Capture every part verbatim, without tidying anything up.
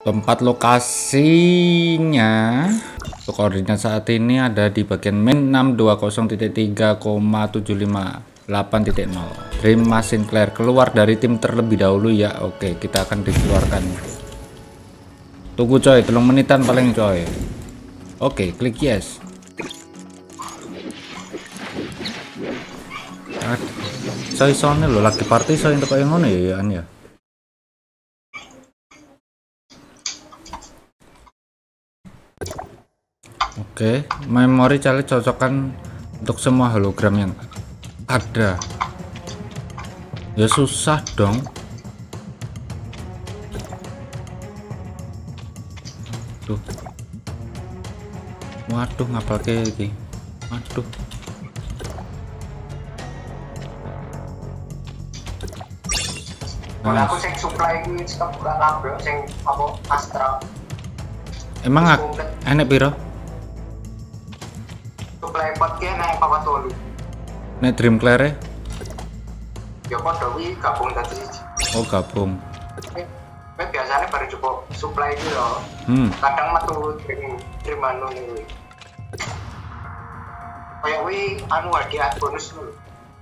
Tempat lokasinya untuk koordinat saat ini ada di bagian main enam dua nol titik tiga koma tujuh lima delapan titik nol. Dream Mas Sinclair keluar dari tim terlebih dahulu ya. Oke, kita akan dikeluarkan. Tunggu coy, telung menitan paling coy. Oke, klik yes. Soy soalnya lo lagi party soy untuk yang ngono ya an ya. Oke, memori challenge cocokkan untuk semua hologram yang ada. Ya susah dong. Tuh. Waduh, ngapal kayak gini. Waduh. Kalau aku sing supply ini stop buka kabel sing apa Astra. Emang enek piro? Supply pot ki nek papat tolu. Nek Dream Claire? Ya padha kuwi gabung dadi siji. Oh, gabung. Nek biasanya baru cukup supply iki lho. Hmm. Kadang metu dream dream anu iki. Kayak kuwi anu hadiah bonus lho.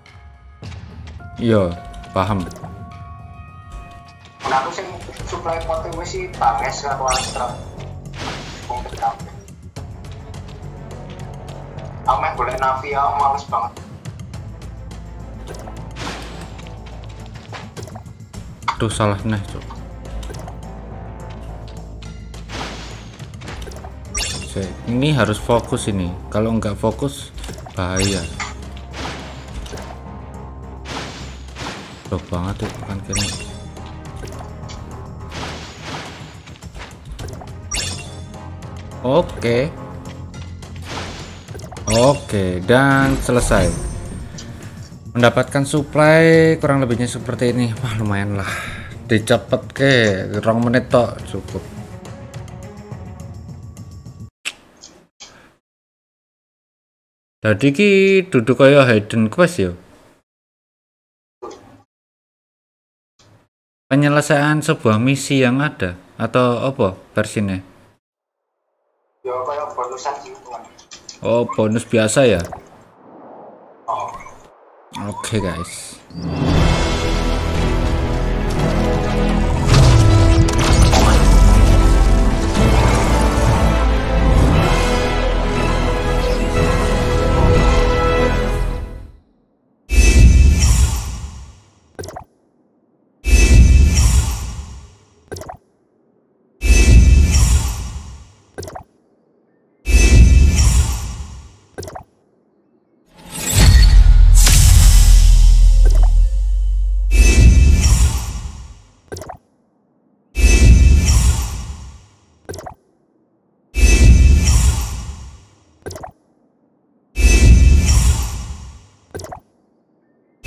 Iya, paham. Nah, aku sing supply pot kuwi sih Banges karo Astra. Wong tetap. Ame boleh navi ya males banget. Aduh, salah nih cok. Ini harus fokus ini. Kalau nggak fokus bahaya. Jauh banget tuh kan kini. Oke. Oke, dan selesai. Mendapatkan supply kurang lebihnya seperti ini. Wah, lumayan lah. Dicepet ke rong menit tok cukup. Tadi ki duduk kayak hidden quest ya. Penyelesaian sebuah misi yang ada atau apa versinya? Ya kayak bonusan gitu kan. Oh, bonus biasa ya. Oh. Oke, guys.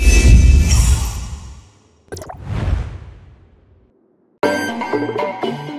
Thank you.